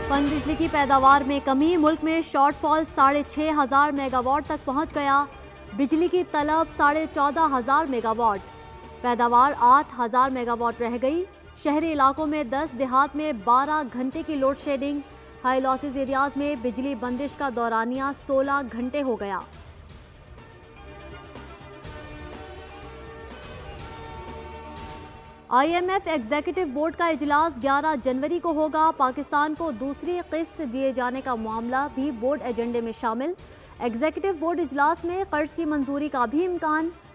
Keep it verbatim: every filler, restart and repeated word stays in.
पनबिजली की पैदावार में कमी, मुल्क में शॉर्टफॉल साढ़े छः हजार मेगावाट तक पहुंच गया। बिजली की तलब साढ़े चौदह हजार मेगावाट, पैदावार आठ हजार मेगावाट रह गई। शहरी इलाकों में दस, देहात में बारह घंटे की load shedding. High losses areas में बिजली बंदिश का दौरानिया सोलह घंटे हो गया। आईएमएफ एग्जीक्यूटिव बोर्ड का इजलास ग्यारह जनवरी को होगा। पाकिस्तान को दूसरी किस्त दिए जाने का मामला भी बोर्ड एजेंडे में शामिल। एग्जीक्यूटिव बोर्ड इजलास में कर्ज की मंजूरी का भी इम्कान।